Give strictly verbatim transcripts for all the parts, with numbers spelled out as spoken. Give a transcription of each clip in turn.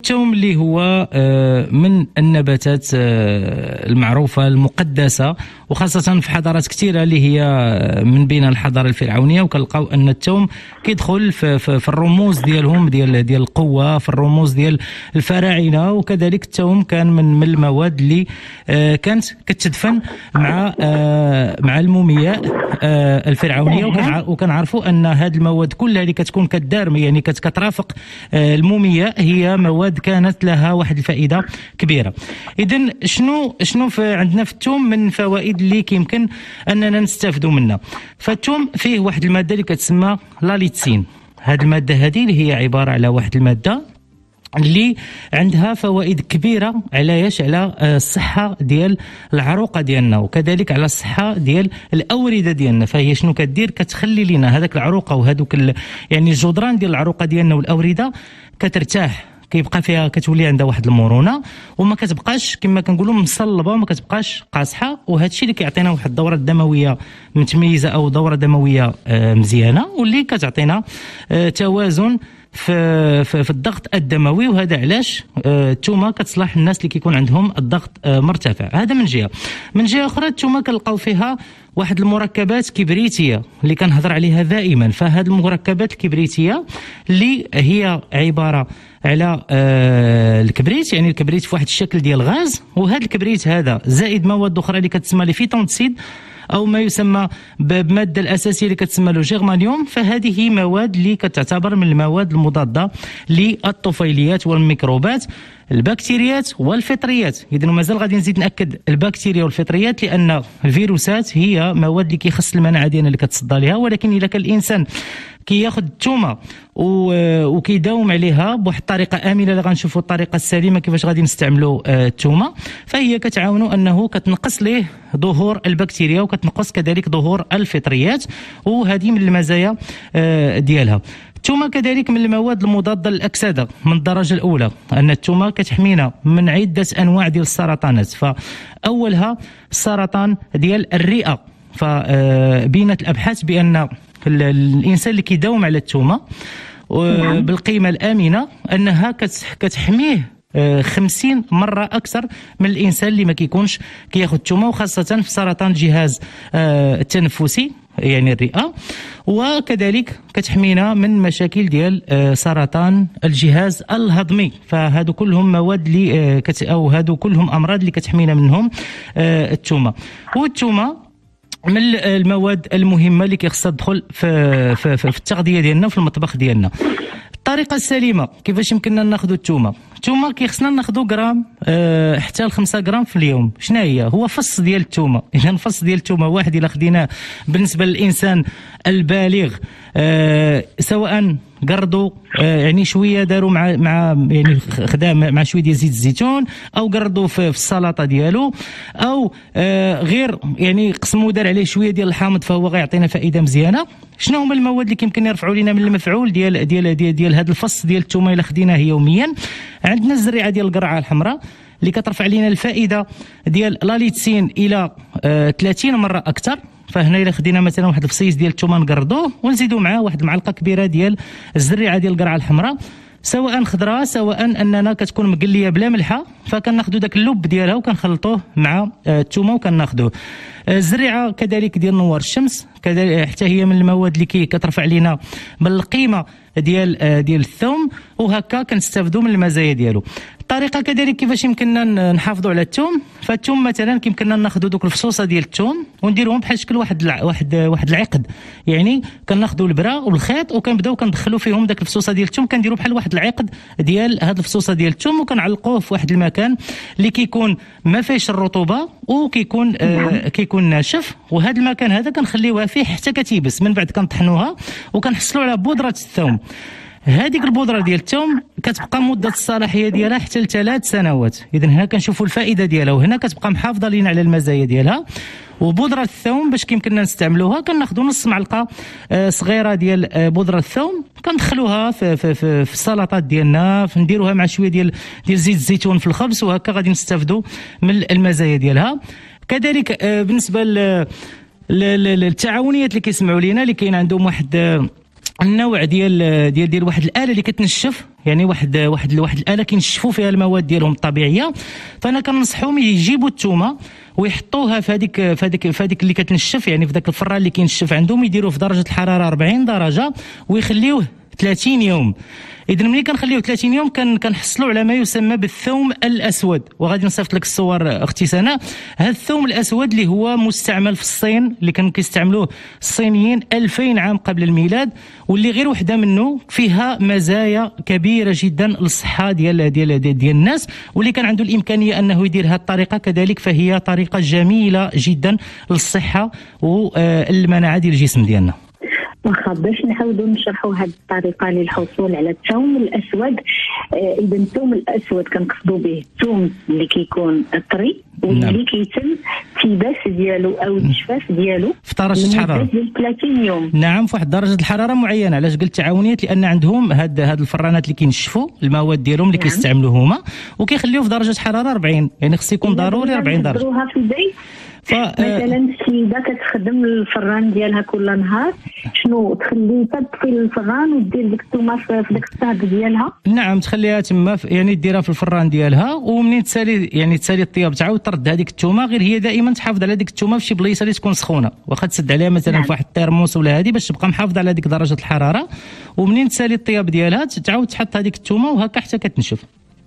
الثوم اللي هو من النباتات المعروفة المقدسة، وخاصة في حضارات كثيرة اللي هي من بين الحضارة الفرعونية، وكنلقاو أن الثوم كيدخل في, في, في الرموز ديالهم ديال ديال القوة، في الرموز ديال الفراعنة. وكذلك الثوم كان من, من المواد اللي كانت كتدفن مع مع المومياء الفرعونية، وكنعرفوا أن هذه المواد كلها اللي كتكون كدار يعني كترافق المومياء هي مواد كانت لها واحد الفائده كبيره. اذا شنو شنو في عندنا في الثوم من فوائد اللي كيمكن اننا نستافدوا منها؟ فالثوم فيه واحد الماده اللي كتسمى لاليتسين. هذه الماده هذه اللي هي عباره على واحد الماده اللي عندها فوائد كبيره على ياش على الصحه ديال العروقه ديالنا، وكذلك على الصحه ديال الاورده ديالنا. فهي شنو كدير؟ كتخلي لنا هذاك العروقه وهذوك يعني الجدران ديال العروقه ديالنا والاورده كترتاح، كيبقى فيها كتولي عندها واحد المرونه، وما كتبقاش كما كنقولوا مصلبه وما كتبقاش قاصحه. وهذا الشيء اللي كيعطينا واحد الدوره الدمويه متميزه او دوره دمويه مزيانه، واللي كتعطينا توازن في, في في الضغط الدموي. وهذا علاش الثومه كتصلح الناس اللي كيكون عندهم الضغط مرتفع. هذا من جهه. من جهه اخرى الثومه كنلقاو فيها واحد المركبات كبريتيه اللي كنهضر عليها دائما. فهذه المركبات الكبريتيه اللي هي عباره على آه الكبريت، يعني الكبريت في واحد الشكل ديال غاز، وهذا الكبريت هذا زائد مواد اخرى اللي كتسمى لي فيتونسيد او ما يسمى بماده الاساسيه اللي كتسمى له جيرمانيوم. فهذه مواد اللي كتعتبر من المواد المضاده للطفيليات والميكروبات، البكتيريات والفطريات. اذا مازال غادي نزيد ناكد البكتيريا والفطريات، لان الفيروسات هي مواد اللي كيخص المناعه ديالنا اللي كتصدى لها. ولكن اذا كان الانسان كياخذ الثومه وكيداوم عليها بواحد الطريقه امنه اللي غنشوفوا الطريقه السليمه كيفاش غادي نستعملوا الثومه، فهي كتعاونوا انه كتنقص ليه ظهور البكتيريا وكتنقص كذلك ظهور الفطريات، وهذه من المزايا ديالها. الثومه كذلك من المواد المضاده للاكسده من الدرجه الاولى، ان الثومه كتحمينا من عده انواع ديال السرطانات. فاولها السرطان ديال الرئه. فبينت الابحاث بان الانسان اللي كيداوم على الثومه بالقيمه الامنه انها كتحميه خمسين مرة أكثر من الإنسان اللي ما كيكونش كياخذ الثومه، وخاصة في سرطان الجهاز التنفسي يعني الرئة، وكذلك كتحمينا من مشاكل ديال سرطان الجهاز الهضمي. فهادو كلهم مواد اللي أو هادو كلهم أمراض اللي كتحمينا منهم الثومه. والثومه من المواد المهمه اللي كيخصها تدخل في, في, في التغذيه ديالنا في المطبخ ديالنا. الطريقه السليمه كيفاش يمكننا ناخذوا الثومه؟ الثومه كيخصنا ناخذوا غرام أه حتى ل خمسة غرام في اليوم. شنو هي؟ هو فص ديال الثومه. اذا فص ديال الثومه واحد الا خديناه بالنسبه للانسان البالغ أه سواء قردوا آه يعني شويه داروا مع مع يعني خدا مع شويه ديال زيت الزيتون، او قردوا في, في السلطه ديالو، او آه غير يعني قسموا دار عليه شويه ديال الحامض، فهو غيعطينا فائده مزيانه. شنو هما المواد اللي كيمكن يرفعوا لنا من المفعول ديال ديال ديال, ديال هذا الفص ديال الثومه الا خديناه يوميا؟ عندنا الزريعه ديال القرعه الحمراء اللي كترفع لنا الفائده ديال لاليتسين الى آه ثلاثين مره اكثر. فهنا الا خدينا مثلا واحد الفصيص ديال الثومه نقردوه ونزيدوا معاه واحد المعلقه كبيره ديال الزريعه ديال القرعه الحمراء، سواء خضراء سواء اننا كتكون مقليه بلا ملحه، فكناخذوا داك اللب ديالها وكنخلطوه مع الثومه وكناخذوه. الزريعه كذلك ديال نوار الشمس كذلك حتى هي من المواد اللي كترفع لنا بالقيمه ديال ديال الثوم، وهكا كنستافدوا من المزايا ديالو. الطريقه كذلك كيفاش يمكننا نحافظوا على الثوم؟ فالثوم مثلا كيمكننا ناخذوا دوك الفصوصه ديال الثوم ونديروهم بحال شكل واحد الع... واحد واحد العقد، يعني كناخذوا البرا والخيط وكنبداو كندخلوا فيهم داك الفصوصه ديال الثوم، كنديروا بحال واحد العقد ديال هاد الفصوصه ديال الثوم وكنعلقوه في واحد المكان اللي كيكون ما فيهش الرطوبه وكيكون آه كيكون ناشف، وهذا المكان هذا كنخليوها فيه حتى كتيبس. من بعد كنطحنوها وكنحصلوا على بودره الثوم. هذيك البودره ديال الثوم كتبقى مده الصلاحيه ديالها حتى لثلاث سنوات. اذا هنا كنشوفوا الفائده ديالها، وهنا كتبقى محافظه لينا على المزايا ديالها. وبودره الثوم باش كيمكننا نستعملوها كناخذوا نص معلقه صغيره ديال بودره الثوم كندخلوها في في في, في السلطات ديالنا، نديروها مع شويه ديال ديال زيت الزيتون في الخبز، وهكا غادي نستافدوا من المزايا ديالها. كذلك بالنسبه للتعاونيات اللي كيسمعوا لينا اللي كاين عندهم واحد النوع ديال ديال ديال واحد الاله اللي كتنشف، يعني واحد واحد واحد الاله كينشفوا فيها المواد ديالهم الطبيعيه. فانا كنصحهم يجيبوا الثومه ويحطوها في هذيك في هذيك في هذيك اللي كتنشف، يعني في ذاك الفران اللي كينشف عندهم، يديروه في درجه الحراره أربعين درجه ويخليوه ثلاثين يوم. اذا ملي كنخليوه ثلاثين يوم كنحصلوا على ما يسمى بالثوم الاسود. وغادي نصيفط لك الصور اختي سناء. هذا الثوم الاسود اللي هو مستعمل في الصين، اللي كانوا كيستعملوه الصينيين ألفين عام قبل الميلاد، واللي غير وحده منه فيها مزايا كبيره جدا للصحه ديال ديال ديال, ديال الناس، واللي كان عنده الامكانيه انه يدير هذه الطريقه كذلك فهي طريقه جميله جدا للصحه والمناعه ديال الجسم ديالنا. واخا باش نحاولوا نشرحوا هذه الطريقه للحصول على الثوم الاسود. آه اذا الثوم الاسود كنقصدوا به الثوم اللي كيكون طري واللي نعم. كيتم التباس ديالو او الجفاف ديالو في درجه الحراره ديال ثلاثين يوم. نعم، في واحد درجه الحراره معينه. علاش قلت تعاونيات؟ لان عندهم هاد هاد الفرانات اللي كينشفوا المواد ديالهم اللي نعم. كيستعملوه هما وكيخليوه في درجه حراره أربعين، يعني خص يكون ضروري أربعين درجه. نديروها في البيت. ف... مثلا السيده كتخدم الفران ديالها كل نهار، شنو تخلي تطفي الفران ودير ديك الثومه في ديك الصاج ديالها؟ نعم، تخليها تما يعني ديرها في الفران ديالها، ومنين تسالي يعني تسالي الطياب تعاود ترد هذيك الثومه. غير هي دائما تحافظ على ديك الثومه في شي بليصه اللي تكون سخونه، واخا تسد عليها مثلا نعم. في واحد الترموس ولا هذه باش تبقى محافظه على ديك درجه الحراره. ومنين تسالي الطياب ديالها تعاود تحط هذيك الثومه وهكا حتى كتنشف.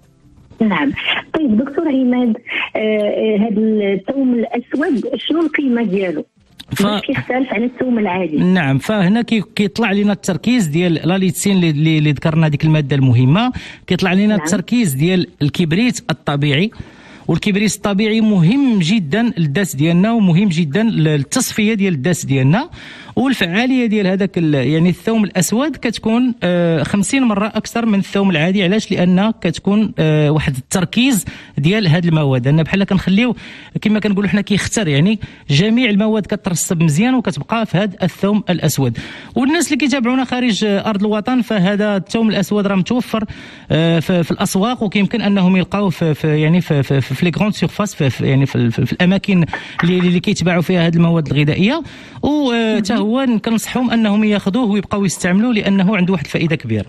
نعم. طيب دكتور عماد، آه هذا الثوم الاسود شنو القيمه ديالو؟ ف... كيختلف عن الثوم العادي. نعم، فهنا كي كيطلع لنا التركيز ديال لاليتسين اللي, اللي ذكرنا ديك الماده المهمه، كيطلع لنا نعم. التركيز ديال الكبريت الطبيعي. والكبريت الطبيعي مهم جدا للداس ديالنا ومهم جدا للتصفيه ديال الداس ديالنا. والفعاليه ديال هذاك يعني الثوم الاسود كتكون آه خمسين مره اكثر من الثوم العادي. علاش؟ لان كتكون آه واحد التركيز ديال هذه المواد، ان بحال كنخليو كما كنقولوا حنا كيختار، يعني جميع المواد كترسب مزيان وكتبقى في هذا الثوم الاسود. والناس اللي كيتابعونا خارج ارض الوطن، فهذا الثوم الاسود راه متوفر آه في, في الاسواق، وكيمكن انهم يلقاوه في, في يعني في في, في لي غروند سيرفاس، في, في يعني في, في, في الاماكن اللي, اللي كيتباعوا فيها هذه المواد الغذائيه. و هو كنصحهم انهم ياخذوه ويبقاو يستعملوه لانه عنده واحد الفائده كبيره.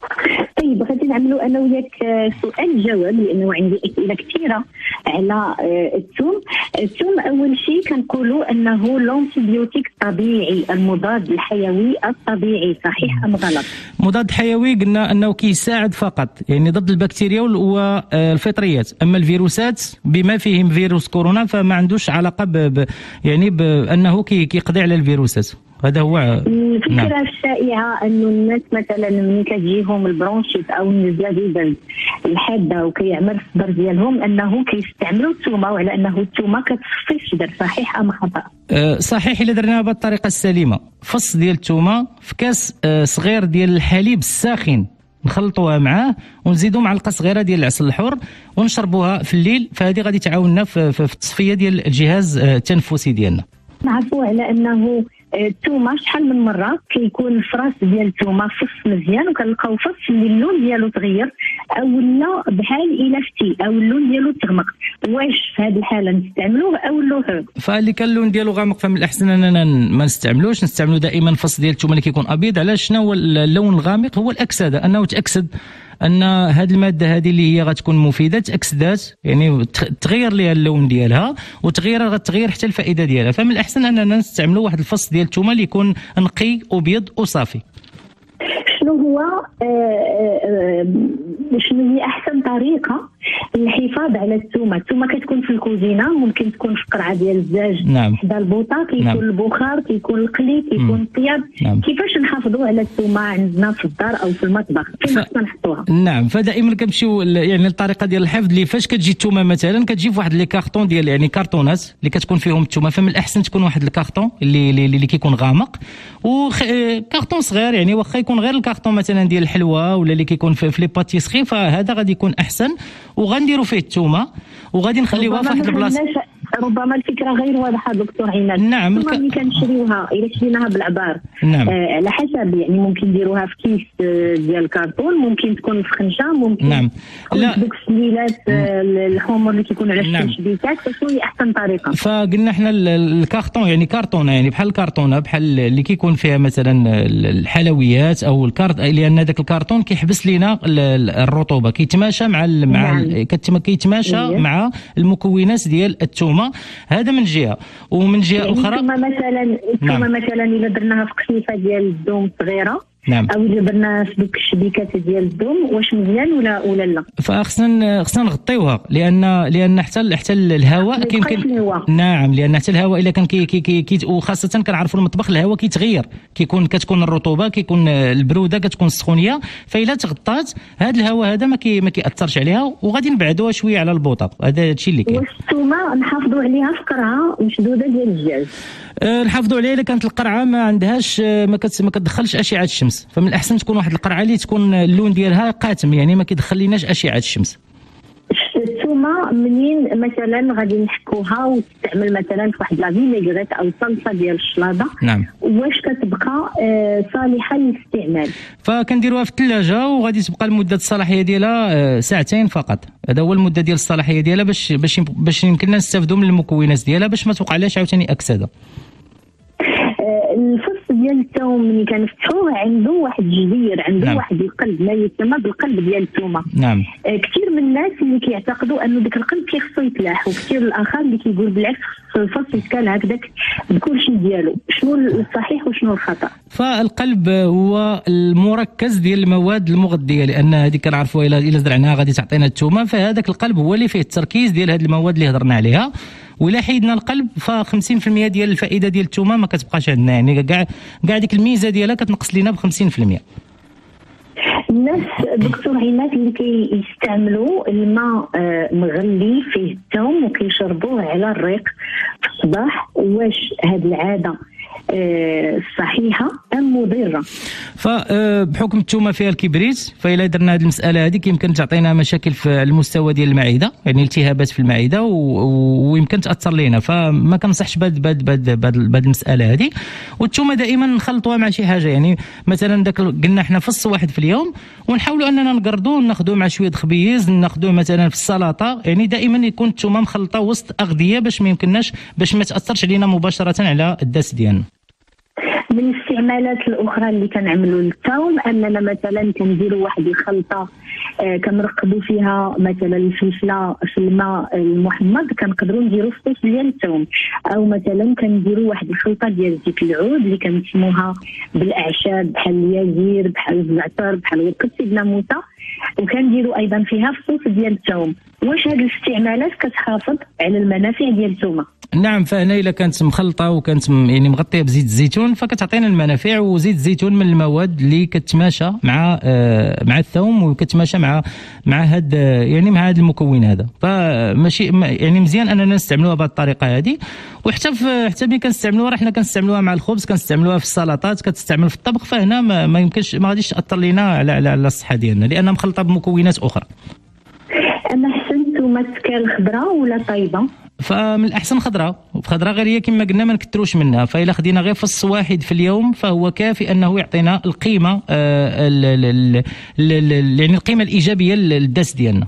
طيب غادي نعملوا انا وياك سؤال جواب، لانه عندي اسئله كثيره على الثوم. الثوم اول شيء كنقولوا انه لونتيبيوتيك الطبيعي، المضاد الحيوي الطبيعي، صحيح ام غلط؟ مضاد حيوي قلنا انه كيساعد فقط يعني ضد البكتيريا والفطريات، اما الفيروسات بما فيهم فيروس كورونا فما عندوش علاقه ب يعني بانه كيقضي على الفيروسات. هذا هو الفكره نعم. الشائعه انه الناس مثلا ملي كتجيهم البرونشيت او النزله ديال الحاده وكيعمر الصدر ديالهم انه كيستعملوا الثومه، وعلى انه الثومه كتصفي الصدر، صحيح ام خطا؟ أه صحيح الا درناها بالطريقه السليمه. فص ديال الثومه في كاس أه صغير ديال الحليب الساخن، نخلطوها معاه ونزيدوا معلقه صغيره ديال العسل الحر ونشربوها في الليل، فهذه غادي تعاوننا في, في التصفيه ديال الجهاز التنفسي ديالنا. نعرفوا على انه الثومه شحال من مره كيكون الفراس ديال الثومه فص مزيان وكنلقاو فص اللي اللون ديالو تغير او لا بحال الى فتي او اللون ديالو تغمق، واش في هذه الحاله نستعملوه او اللون؟ فاللي كان اللون ديالو غامق فمن الاحسن اننا ما نستعملوش، نستعملوا دائما فص ديال الثومه اللي كيكون ابيض. علاش؟ شنو هو اللون الغامق؟ هو الاكسده، انه تاكسد ان هذه الماده هذه اللي هي غتكون مفيده تاكسدات، يعني تغير لها اللون ديالها وتغير غتغير حتى الفائده ديالها. فمن الاحسن اننا نستعملوا واحد الفص ديال الثومه اللي يكون نقي وبيض وصافي. شنو هو آه آه شنو هي احسن طريقه للحفاظ على الثومه؟ الثومه كتكون في الكوزينه، ممكن تكون في قرعه ديال الزاج نعم. حدا البوطه، كيكون نعم. البخار، كيكون القلي، كيكون الطياب. نعم. كيفاش نحافظوا على الثومه عندنا في الدار او في المطبخ؟ فين خصنا نحطوها؟ نعم، فدائما كنمشيو يعني الطريقه ديال الحفظ اللي فاش كتجي الثومه مثلا كتجي في واحد لي كارطون ديال يعني كارطونات اللي كتكون فيهم الثومه، فمن الاحسن تكون واحد الكارطون اللي اللي, اللي كيكون غامق وكارطون صغير، يعني واخا يكون غير الكارطون مثلا ديال الحلوى ولا اللي كيكون في, في لي باتيسري يسخي، فهذا غادي يكون احسن. وغنديروا فيه الثومه وغادي نخليوها في واحد البلاصه. ربما الفكره غير واضحه دكتور عماد. نعم. الثومه ملي كنشريوها الا شريناها بالعبار، نعم. آه على حسب، يعني ممكن نديروها في كيس آه ديال الكرتون، ممكن تكون في خنشه، ممكن نعم. لا دوك السليلات آه الحمر اللي كيكونوا على نعم. الشبيكات، فشنو هي احسن طريقه؟ فقلنا احنا الكارطون، يعني كرتونه، يعني بحال الكرتونه بحال اللي كيكون فيها مثلا الحلويات او الكارت، لان ذاك الكرتون كيحبس لينا الرطوبه، كيتماشى مع ال مع نعم. ال كيتماشى إيه. مع المكونات ديال الثومه. هذا من جهه، ومن جهه يعني اخرى الثومه مثلا الثومه نعم. مثلا الا درناها في قصيفه ديال الدوم صغيره، نعم. او الا درنا في دوك الشبيكات ديال الدوم، واش مزيان ولا ولا لا؟ فخصنا خصنا نغطيوها، لان لان حتى حتى الهواء كيمكن. نعم. لان حتى الهواء الا كان كي كي, كي, كي وخاصه كنعرفوا المطبخ الهواء كيتغير، كيكون كتكون الرطوبه، كيكون البروده، كتكون السخونيه، فإلا تغطات هذا الهواء هذا ما كي ما كيأثرش عليها، وغادي نبعدوها شويه على البوطه. هذا الشيء اللي كاين. واش الثومه نحافظوا عليها في قرعه مشدوده ديال الدجاج؟ أه نحافظوا عليها الا كانت القرعه ما عندهاش ما كت ما كتدخلش اشعه الشمس، فمن الاحسن تكون واحد القرعه اللي تكون اللون ديالها قاتم، يعني ما كيدخليناش اشعه الشمس. الثومه منين مثلا غادي نحكوها وتستعمل مثلا في واحد لا فينيغريت او صلصه ديال الشلاضه، نعم. واش كتبقى آه صالحه للاستعمال؟ فكنديروها في الثلاجه وغادي تبقى المده الصلاحيه ديالها آه ساعتين فقط. هذا هو المده ديال الصلاحيه ديالها، باش باش باش يمكننا نستافدوا من المكونات ديالها باش ما توقعلاش عاوتاني اكسده. الفص ديال الثوم ملي كنفتحوه عنده واحد الجدير، عنده نعم. واحد القلب، ما يسمى بالقلب ديال الثومه. نعم. آه كثير من الناس اللي كيعتقدوا انه داك القلب كيخصو يتلاح، وكثير الاخر اللي كيقول بالعكس الفص يتكال هكذاك بكل شيء ديالو. شنو الصحيح وشنو الخطا؟ فالقلب هو المركز ديال المواد المغذيه، لان هذه كنعرفوها الا الا زرعناها غادي تعطينا الثومه، فهذاك القلب هو اللي فيه التركيز ديال هذه المواد اللي هضرنا عليها. ولا حيدنا القلب ف خمسين بالمئة ديال الفائده ديال الثومه ما كتبقاش عندنا، يعني كاع كاع ديك الميزه ديالها كتنقص لينا ب خمسين بالمئة. الناس دكتور عماد اللي كيستعملوا الماء مغلي فيه الثوم وكيشربوه على الريق في الصباح، واش هذه العاده صحيحه ام مضره؟ فبحكم الثومه فيها الكبريت، فإلا درنا هذه المساله هذه يمكن تعطينا مشاكل في المستوى ديال المعده، يعني التهابات في المعده، ويمكن تاثر لينا، فما كنصحش بهذه بهذه بهذه المساله هذه. والثومه دائما نخلطوها مع شي حاجه، يعني مثلا داك قلنا احنا فص واحد في اليوم، ونحاولوا اننا نقردوه ناخذوه مع شويه خبيز، ناخذوه مثلا في السلطه، يعني دائما يكون الثومه مخلطه وسط اغذيه باش ما يمكنناش باش ما تاثرش علينا مباشره على الداس ديالنا. من الاستعمالات الاخرى اللي كنعملوا للثوم اننا مثلا كنديروا واحد الخلطه آه كنرقدوا فيها مثلا الفلفله في الماء المحمض، كنقدروا نديروا فصوص ديال الثوم، او مثلا كنديروا واحد الخلطه ديال زيت العود اللي كنسموها بالاعشاب بحال اليازير، بحال الزعتر، بحال ورقه سيدنا موسى، وكنديروا ايضا فيها فصوص ديال الثوم. واش هذه الاستعمالات كتحافظ على المنافع ديال الثومه؟ نعم. فهنا الا كانت مخلطه وكانت يعني مغطيه بزيت الزيتون فكتعطينا المنافع، وزيت الزيتون من المواد اللي كتماشى مع آه مع الثوم وكتماشى مع مع هاد يعني مع هذا المكون هذا، فماشي يعني مزيان اننا نستعملوها بهذه الطريقه هذه. وحتى في حتى ملي كنستعملوها راه حنا كنستعملوها مع الخبز، كنستعملوها في السلطات، كتستعمل في الطبخ، فهنا ما, ما يمكنش ما غاديش تاثر لينا على على, على الصحه ديالنا لانها مخلطه بمكونات اخرى. اما احسن ثومه تكال خضراء ولا طايبه؟ فمن الاحسن خضراء، خضراء غير هي كما قلنا ما نكثروش منها، فإلا خدينا غير فص واحد في اليوم فهو كافي انه يعطينا القيمه آه ال ال ال يعني القيمه الايجابيه للداس ديالنا.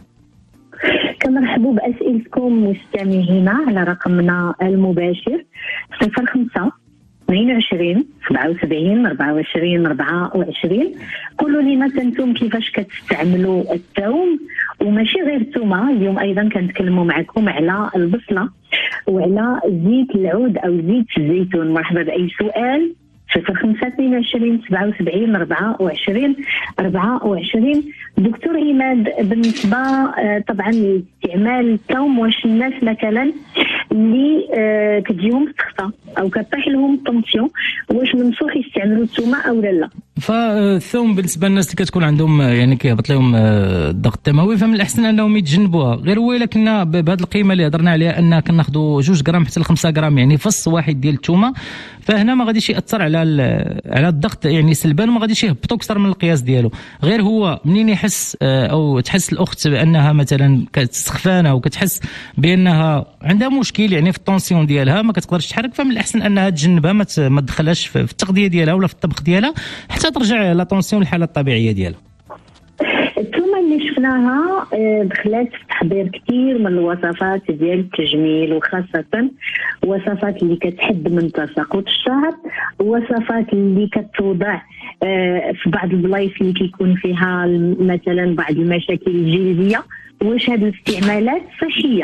كنرحبوا باسئلتكم مستمعينا على رقمنا المباشر صفر خمسة اثنين وعشرين سبعة وسبعين أربعة وعشرين أربعة وعشرين. قولوا لنا انتم كيفاش كتستعملوا الثوم، وماشي غير الثومه، اليوم ايضا كنتكلموا معكم على البصله وعلى زيت العود او زيت الزيتون. مرحبا باي سؤال صفر خمسة اثنين وعشرين سبعة وسبعين أربعة وعشرين أربعة وعشرين. دكتور عماد، بالنسبه طبعا لاستعمال الثوم، واش الناس مثلا اللي آه كتجيهم السخطه او كطيح لهم الطونسيون، واش منسوخ يستعملوا الثومه او لا لا. فالثوم بالنسبه للناس اللي كتكون عندهم يعني كيهبط لهم الضغط الدموي فمن الاحسن انهم يتجنبوها، غير هو الا كنا بهذه القيمه اللي هضرنا عليها ان كناخذوا جوج غرام حتى ل خمسة غرام يعني فص واحد ديال الثومه، فهنا ما غاديش ياثر على على الضغط يعني سلبا، وما غاديش يهبطوا اكثر من القياس ديالو. غير هو منين يحس او تحس الاخت بانها مثلا كتسخفانه وكتحس بانها عندها مشكل يعني في الطونسيون ديالها ما كتقدرش تحرك، فمن الاحسن انها تجنبها، ما تدخلهاش في التغذيه ديالها ولا في الطبخ ديالها حتى ترجع لا طونسيون للحاله الطبيعيه ديالها. الثومه اللي شفناها دخلات في تحضير كثير من الوصفات ديال التجميل، وخاصه وصفات اللي كتحد من تساقط الشعر، وصفات اللي كتوضع في بعض البلايص اللي كيكون فيها مثلا بعض المشاكل الجلديه. واش هذه الاستعمالات صحيه؟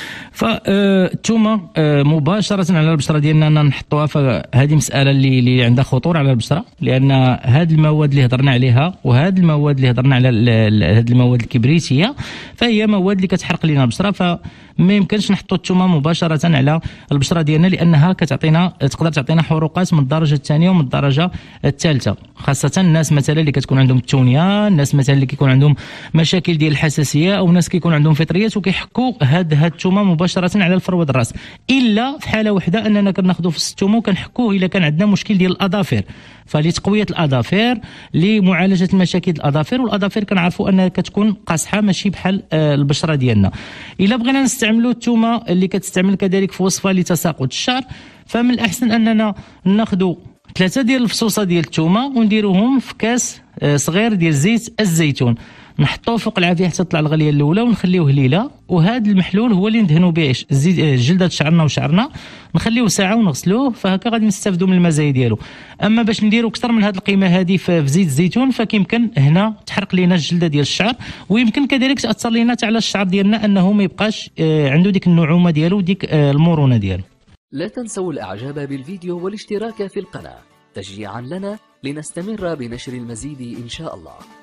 فالثومه مباشره على البشره ديالنا نحطوها، فهذه مساله اللي اللي عندها خطوره على البشره، لان هذه المواد اللي هضرنا عليها وهذه المواد اللي هضرنا على هذه المواد الكبريتيه فهي مواد اللي كتحرق لنا البشره، فما يمكنش نحطوا الثومه مباشره على البشره ديالنا لانها كتعطينا تقدر تعطينا حروقات من الدرجه الثانيه ومن الدرجه الثالثه، خاصه الناس مثلا اللي كتكون عندهم التونيه، الناس مثلا اللي كيكون عندهم مشاكل ديال الحساسيه، او ناس كيكون عندهم فطريات وكيحكوا هاد هاد الثومه مباشره على الفروه الراس، الا في حاله وحده اننا كناخذوا في الثومه وكنحكوه الا كان عندنا مشكل ديال الاظافر، فلتقويه الاظافر لمعالجه المشاكل الاظافر، والاظافر كنعرفوا انها كتكون قاصحه ماشي بحال البشره ديالنا. الا بغينا نستعملوا الثومه اللي كتستعمل كذلك في وصفه لتساقط الشعر، فمن الاحسن اننا ناخذوا ثلاثه ديال الفصوصه ديال الثومه ونديروهم في كاس صغير ديال زيت الزيتون، نحطوه فوق العافيه حتى تطلع الغليه الاولى ونخليوه ليله، وهذا المحلول هو اللي ندهنوا به جلده شعرنا وشعرنا، نخليوه ساعه ونغسلوه، فهكا غادي نستافدوا من المزايا ديالو. اما باش نديروا اكثر من هذه القيمه هذه في زيت الزيتون فكيمكن هنا تحرق لنا الجلده ديال الشعر، ويمكن كذلك تاثر لنا على الشعر ديالنا انه ما يبقاش عنده ديك النعومه ديالو وديك المرونه ديالو. لا تنسوا الاعجاب بالفيديو والاشتراك في القناه تشجيعا لنا لنستمر بنشر المزيد ان شاء الله.